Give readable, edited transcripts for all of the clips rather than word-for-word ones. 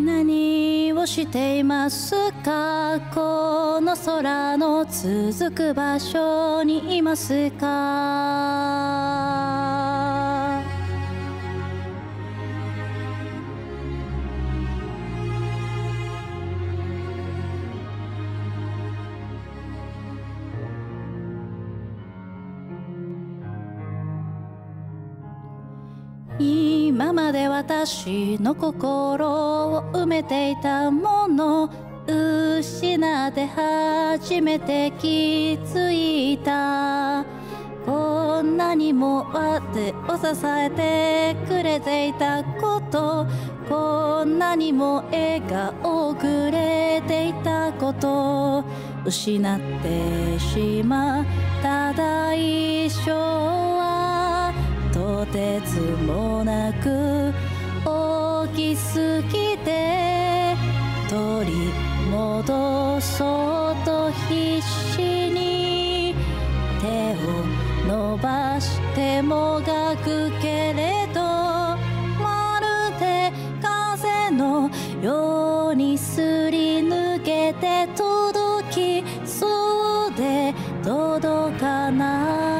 何をしていますか？この空の続く場所にいますか？今まで私の心を埋めていたもの、失って初めて気づいた。こんなにも私を支えてくれていたこと、こんなにも笑顔をくれていたこと、失ってしまった代償はとてつもなく大きすぎて、取り戻そうと必死に手を伸ばしてもがくけれど、まるで風のようにすり抜けて届きそうで届かない。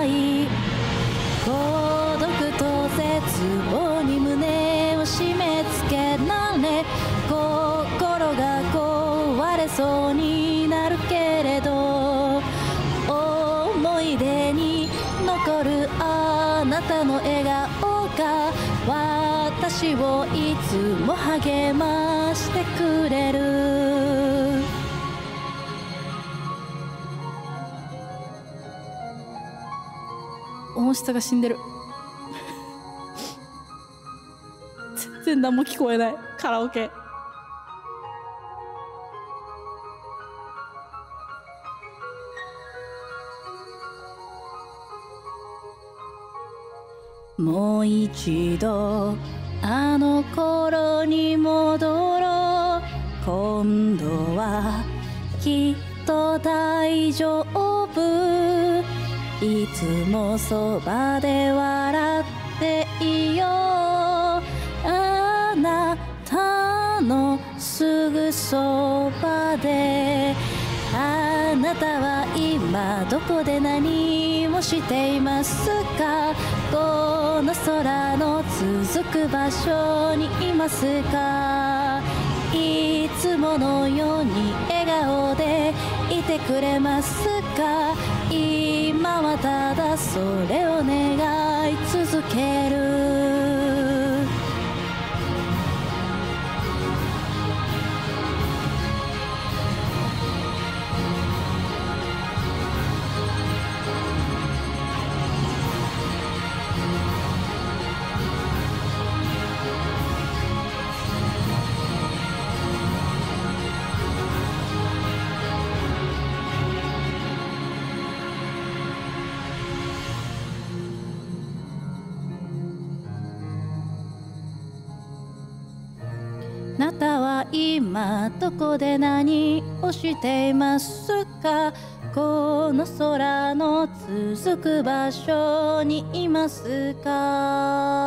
孤独と絶望に胸を締め付けられ、心が壊れそうになるけれど、思い出に残るあなたの笑顔が私をいつも励ましてくれる。音質が死んでる。全然何も聞こえない。カラオケ。もう一度あの頃に戻ろう。今度はきっと大丈夫。いつもそばで笑っていよう。あなたのすぐそばで、あなたは今どこで何をしていますか？この空の続く場所にいますか？いつものように笑顔でいてくれますか？今はただそれを願い続ける。あなたは今どこで何をしていますか？この空の続く場所にいますか？